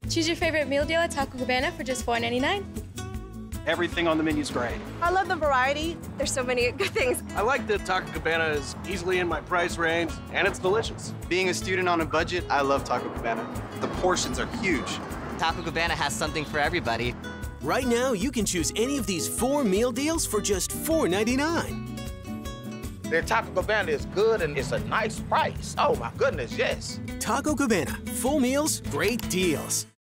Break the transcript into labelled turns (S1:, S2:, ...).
S1: Choose your favorite meal deal at Taco Cabana for just $4.99.
S2: Everything on the menu's great.
S3: I love the variety. There's so many good things.
S2: I like that Taco Cabana is easily in my price range, and it's delicious.
S4: Being a student on a budget, I love Taco Cabana. The portions are huge.
S5: Taco Cabana has something for everybody.
S6: Right now, you can choose any of these 4 meal deals for just $4.99.
S7: Their Taco Cabana is good and it's a nice price. Oh my goodness, yes.
S6: Taco Cabana, full meals, great deals.